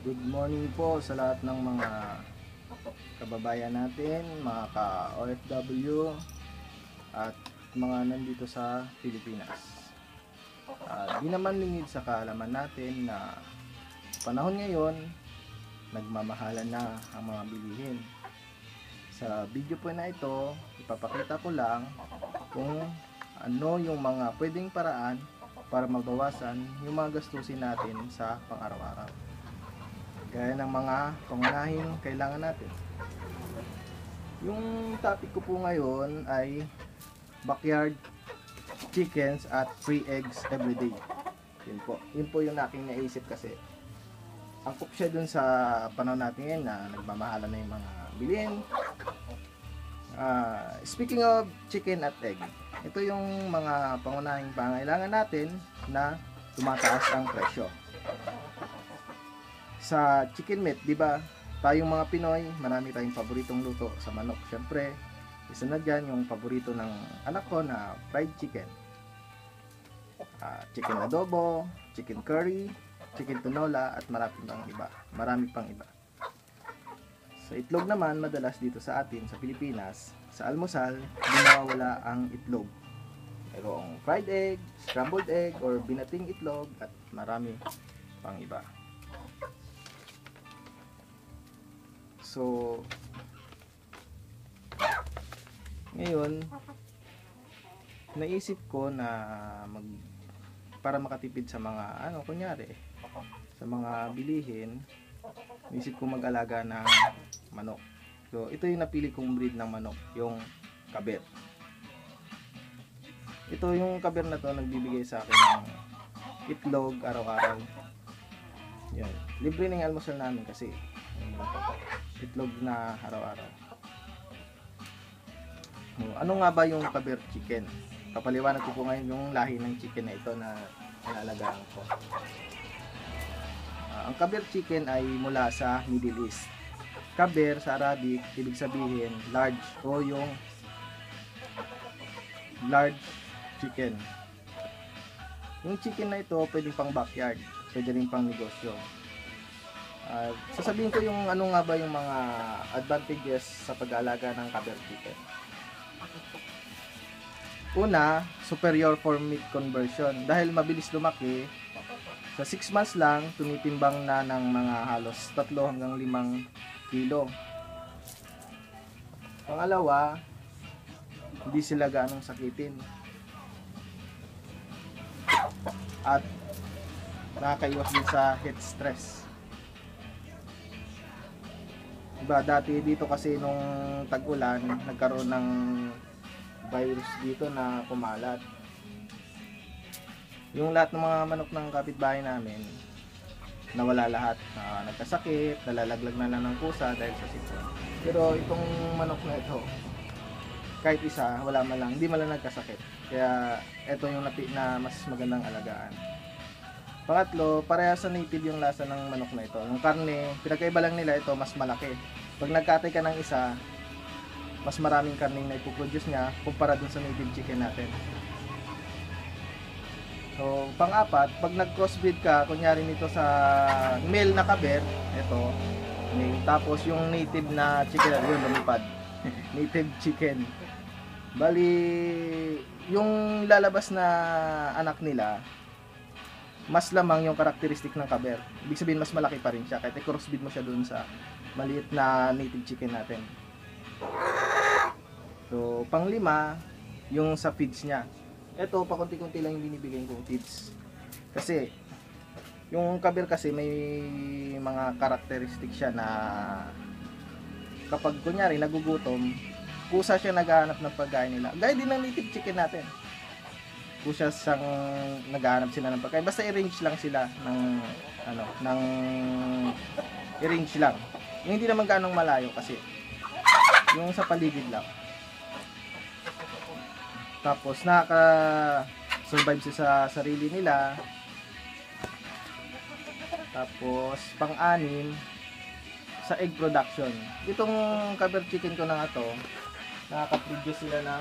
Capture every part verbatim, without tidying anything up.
Good morning po sa lahat ng mga kababayan natin, mga ka-O F W at mga nandito sa Pilipinas. Uh, di naman lingid sa kaalaman natin na panahon ngayon, nagmamahalan na ang mga bilihin. Sa video po na ito, ipapakita ko lang kung ano yung mga pwedeng paraan para mabawasan yung mga gastusin natin sa pang-araw-araw. Gaya ng mga pangunahing kailangan natin. Yung topic ko po ngayon ay backyard chickens at free eggs everyday. Yun po. Yun po yung aking naisip kasi angkop siya dun sa panahon natin ngayon na nagmamahalan na yung mga bilhin. Uh, speaking of chicken at egg, ito yung mga pangunahing pangailangan natin na tumataas ang presyo. Sa chicken meat, di ba? Tayong mga Pinoy, marami tayong paboritong luto sa manok. Siyempre, isa na dyan yung paborito ng anak ko na fried chicken. Uh, chicken adobo, chicken curry, chicken tinola, at marami pang iba. Marami pang iba. Sa itlog naman, madalas dito sa atin, sa Pilipinas, sa almusal, hindi nawawala ang itlog. Mayroong fried egg, scrambled egg, or binating itlog, at marami pang iba. So, ngayon, naisip ko na mag, para makatipid sa mga, ano, kunyari, sa mga bilihin, naisip ko mag-alaga ng manok. So, ito yung napili kong breed ng manok, yung kaber. Ito yung kaber na to, nagbibigay sa akin ng itlog araw-araw. Yun. Libre na yung almusal namin kasi itlog na araw-araw. Ano nga ba yung kaber chicken? Papaliwanag ko po ngayon yung lahi ng chicken na ito na inalagaan ko. Uh, ang kaber chicken ay mula sa Middle East. Kaber sa Arabic, ibig sabihin large o yung large chicken. Yung chicken na ito pwedeng pang backyard, pwede rin pang negosyo. Uh, sasabihin ko yung ano nga ba yung mga advantages sa pag-aalaga ng kaber chicken. Una, superior for meat conversion. Dahil mabilis lumaki, sa six months lang, tumitimbang na ng mga halos tatlo hanggang limang kilo. Pangalawa, hindi sila gaanong sakitin. At nakakaiwas din sa heat stress. Diba, dati dito kasi nung tag-ulan, nagkaroon ng virus dito na kumalat. Yung lahat ng mga manok ng kapitbahay namin, nawala lahat. Uh, nagkasakit, nalalaglag na lang ng pusa dahil sa sipon. Pero itong manok na ito, kahit isa, wala man lang, hindi man lang nagkasakit. Kaya ito yung napi na mas magandang alagaan. Pangatlo, parehas sa native yung lasa ng manok na ito. Yung karne, pinagkaiba lang nila ito, mas malaki. Pag nagkatay ka ng isa, mas maraming karne na ipoproduce niya kumpara dun sa native chicken natin. So, pang-apat, pag nag-crossbreed ka, kunyari nito sa male na kaber, ito, male, tapos yung native na chicken, yun, lumipad. Native chicken. Bali, yung lalabas na anak nila, mas lamang yung karakteristik ng kaber. Ibig sabihin, mas malaki pa rin siya. Kahit i-crossbreed mo siya dun sa maliit na native chicken natin. So, panglima, yung sa feeds niya. Ito, pakunti-kunti lang yung binibigay kong feeds. Kasi, yung kaber kasi may mga karakteristik siya na kapag kunyari nagugutom, kusa siya naghahanap ng pagkain nila. Gaya din ng native chicken natin. Kusa siyang naghahanap sila ng pagkain. Basta i-range lang sila ng ano, ng i-range lang. Yung hindi naman ganong malayo kasi yung sa paligid lang. Tapos nakaka-survive siya sa sarili nila. Tapos pang-anim, sa egg production. Itong kaber chicken ko na nga to, nakaka-produce sila ng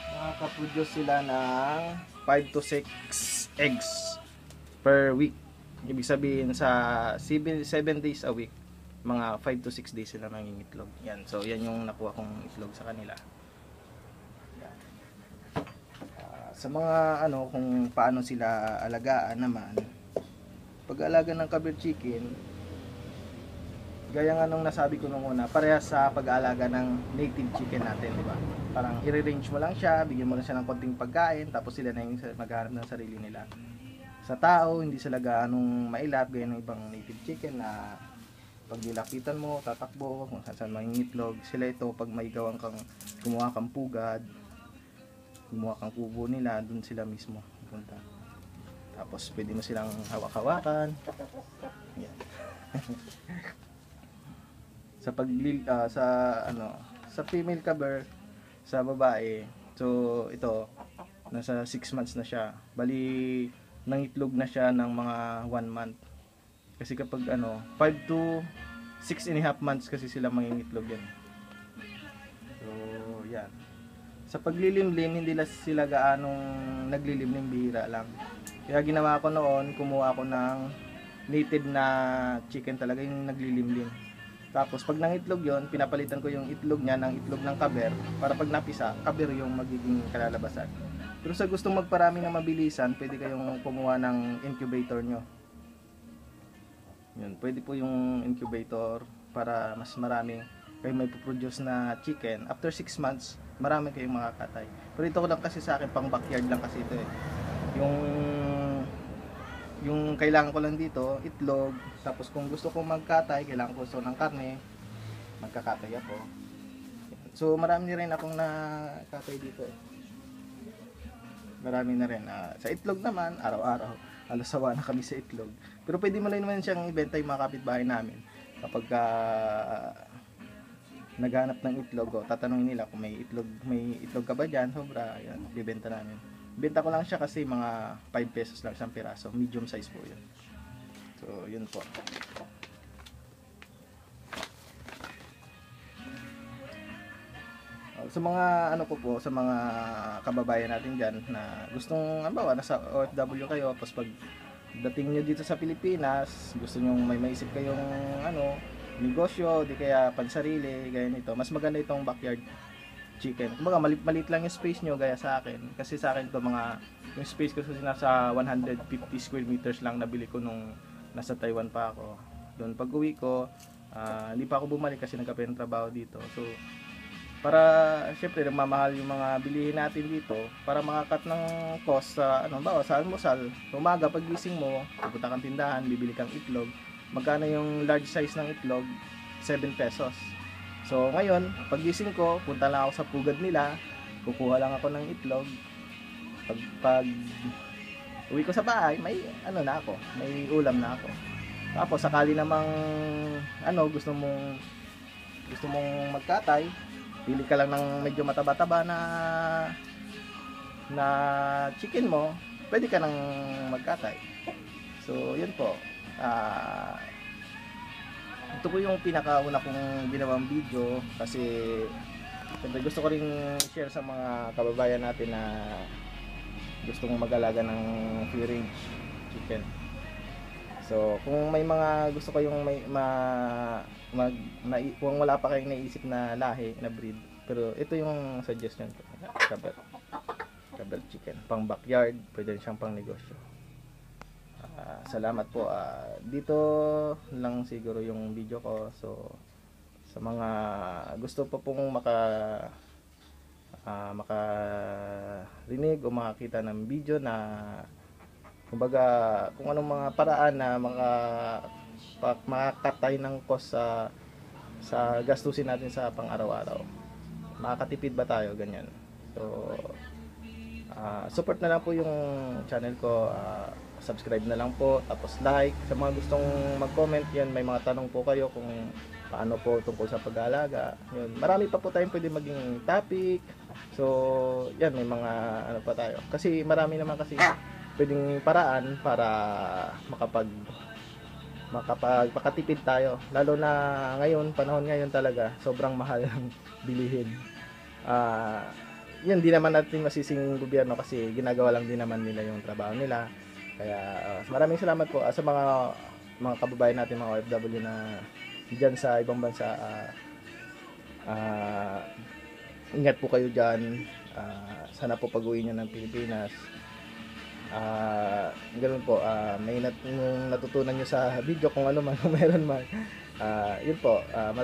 nakaka-produce sila ng five to six eggs per week. Ibig sabihin sa seven days a week, mga five to six days sila nangingitlog. Yan. So yan yung nakuha kong itlog sa kanila. Yan. Uh, sa mga ano kung paano sila alagaan naman. Pag-aalaga ng cover chicken, gaya nga nung nasabi ko nung una, parehas sa pag-aalaga ng native chicken natin, di ba? Parang i-range mo lang siya, bigyan mo lang siya ng konting pagkain, tapos sila na yung maghanap ng sarili nila. Sa tao, hindi sila gaanong mailap, gaya ng ibang native chicken na pag nilapitan mo, tatakbo, kung saan saan mangingitlog. Sila ito, pag may gawang kang gumawa kang pugad, gumawa kang kubo nila, dun sila mismo punta. Tapos pwede mo silang hawak-hawakan. Yan. sa pag uh, sa ano sa female cover sa babae, so ito nasa six months na siya, bali nangitlog na siya ng mga one month kasi kapag ano five to six and a half months kasi sila mangingitlog yan. So yan, sa paglilimlim hindi lang sila gaanong naglilimlim, bihira lang. Kaya ginawa ko noon, kumuha ako ng native na chicken talaga yung naglilimlim. Tapos pag nangitlog yon, pinapalitan ko yung itlog niya ng itlog ng kaber para pag napisa, kaber yung magiging kalalabasan. Pero sa gustong magparami ng mabilisan, pwede kayong kumuha ng incubator nyo. Yun, pwede po yung incubator para mas marami kayo may produce na chicken. After six months, marami kayong makakatay. Pero ito ko lang kasi sa akin, pang backyard lang kasi ito eh. Yung yung kailangan ko lang dito, itlog. Tapos kung gusto kong magkatay, kailangan ko gusto ng karne, magkakatay ako. So marami rin akong nakatay dito eh. Marami na rin. Uh, sa itlog naman, araw-araw, halos sawa na kami sa itlog. Pero pwede mo lang naman siyang ibenta yung mga kapitbahay namin. Kapag uh, naghanap ng itlog, oh, tatanungin nila kung may itlog, may itlog ka ba dyan, sobra, yan, bibenta namin. Benta ko lang siya kasi mga five pesos lang isang piraso. Medium size po yun. So, yun po. Sa mga ano ko po, sa mga kababayan natin dyan na gustong, ano ba, nasa O F W kayo, tapos pag dating nyo dito sa Pilipinas, gusto nyo may maisip kayong ano, negosyo, di kaya pansarili, gaya nito. Mas maganda itong backyard chicken. Kumbaga malit, malit lang yung space nyo gaya sa akin. Kasi sa akin to mga yung space ko kasi nasa one hundred fifty square meters lang, nabili ko nung nasa Taiwan pa ako. Doon pag uwi ko, uh, hindi pa ako bumalik kasi nagkape ng trabaho dito. So para syempre nagmamahal yung mga bilihin natin dito, para makakat ng cost sa ano ba, sa almusal. Umaga pagising mo, pupunta kang tindahan, bibili kang itlog. Magkano yung large size ng itlog? seven pesos. So ngayon, pagising ko, punta lang ako sa pugad nila, kukuha lang ako ng itlog. Pag, pag uwi ko sa bahay, may ano na ako, may ulam na ako. Tapos sakali namang ano, gusto mong gusto mong magkatay, pili ka lang ng medyo mataba-taba na na chicken mo, pwede ka nang magkatay. So yun po. Ah uh, ito po yung pinakauna kong ginawang video kasi siyempre gusto ko rin share sa mga kababayan natin na gustong mag-alaga ng free range chicken. So kung may mga gusto kayong may ma, mag, na, kung wala pa kayong naisip na lahi na breed, pero ito yung suggestion ko, kaber kaber chicken, pang backyard, pwede rin siyang pang negosyo. Uh, salamat po. Uh, dito lang siguro yung video ko. So sa mga gusto pa pong maka uh, makarinig o makakita ng video na kumbaga kung anong mga paraan na maka makakatay ng cost sa sa gastusin natin sa pang-araw-araw. Makakatipid ba tayo ganyan? So uh, support na lang po yung channel ko. Uh, subscribe na lang po, tapos like. Sa mga gustong mag-comment yan, may mga tanong po kayo kung paano po tungkol sa pag-aalaga, yun, marami pa po tayong pwede maging topic. So yan, may mga ano pa tayo kasi marami naman kasi pwedeng paraan para makapag makapag makatipid tayo, lalo na ngayon, panahon ngayon talaga sobrang mahal ng bilihin. Ah uh, yun, di naman natin masising gobyerno kasi ginagawa lang din naman nila yung trabaho nila. Kaya uh, maraming salamat po uh, sa mga mga kababayan natin mga O F W na diyan sa ibang bansa. Uh, uh, ingat po kayo diyan. Uh, sana po pag-uwi niyo ng Pilipinas. Uh, ganoon po, uh, may nat- natutunan niyo sa video kung ano man, kung meron man. Uh, yun po. Uh,